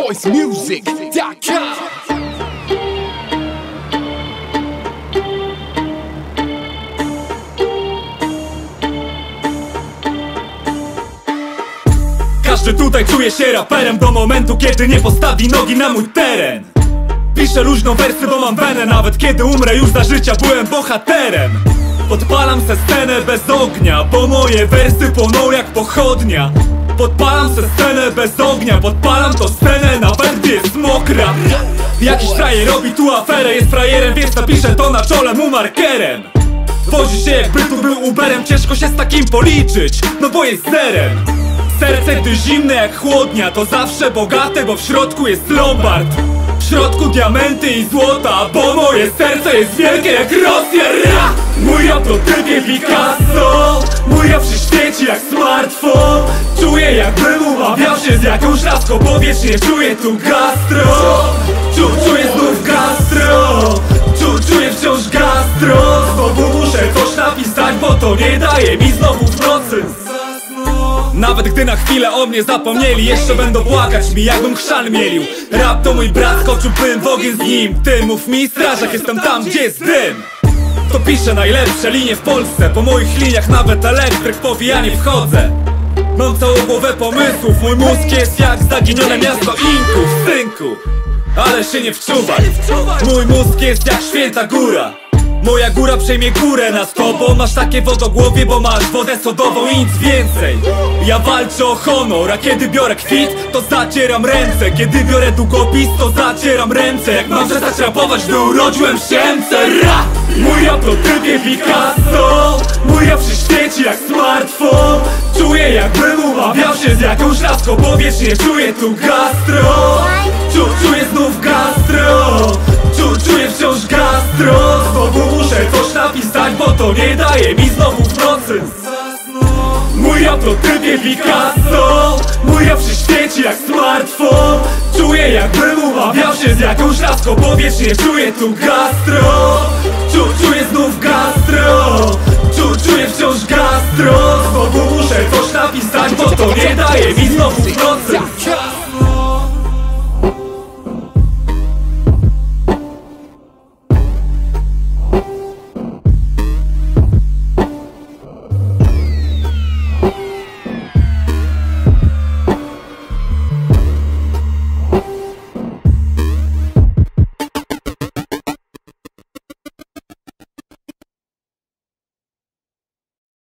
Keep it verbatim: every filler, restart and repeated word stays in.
voice music dot com. Każdy tutaj czuje się raperem do momentu, kiedy nie postawi nogi na mój teren. Piszę luźno wersy, bo mam wenę. Nawet kiedy umrę, już za życia byłem bohaterem. Podpalam se scenę bez ognia, bo moje wersy płoną jak pochodnia. Podpalam se scenę bez ognia, podpalam to scenę nawet gdy jest mokra. Jakiś frajer robi tu aferę, jest frajerem, więc napiszę to na czole mu markerem. Wozi się jakby tu był Uberem, ciężko się z takim policzyć, no bo jest zerem. Serce gdy zimne jak chłodnia, to zawsze bogate, bo w środku jest lombard. W środku diamenty i złota, bo moje serce jest wielkie jak Rosja. Ra! Mój rap to typie Picasso, mój rap się świeci jak smartfon. Czuję jakbym umawiał się z jakąś laską, bo wiecznie czuję tu gastro. Czu, czuję znów gastro, czu, czuję wciąż gastro. Znowu muszę coś napisać, bo to nie daje mi znowu w nocy. Nawet gdy na chwilę o mnie zapomnieli, jeszcze będą płakać mi, jakbym chrzan mielił. Rap to mój brat, skoczyłbym w ogień z nim. Ty mów mi, strażak, jestem tam, gdzie jest dym. To piszę najlepsze linie w Polsce, po moich liniach nawet elektryk powija nie wchodzę. Mam całą głowę pomysłów, mój mózg jest jak zaginione miasto Inków, synku. Ale się nie wczuwaj, mój mózg jest jak święta góra. Moja góra przejmie górę nad tobą. Masz takie wodogłowie, bo masz wodę sodową i nic więcej. Ja walczę o honor, a kiedy biorę kwit, to zacieram ręce. Kiedy biorę długopis, to zacieram ręce. Jak mam przestać rapować, gdy urodziłem się M C. Ra! Mój rap to typie Picasso, mój rap się świeci jak smartfon. Czuję jakbym umawiał się z jakąś laską, bo wiecznie czuję tu gastro. Czu, czuję znów gastro, czu, czuję wciąż gastro. Znowu muszę coś napisać, bo to nie daje mi znowu w nocy. Mój rap to typie Picasso, mój rap się świeci jak smartfon. Czuję jakbym umawiał się z jakąś laską, bo wiecznie czuję tu gastro. Czu, czuję znów gastro, czu, czuję wciąż gastro. Znowu muszę coś napisać, bo to nie daje mi znowu w nocy.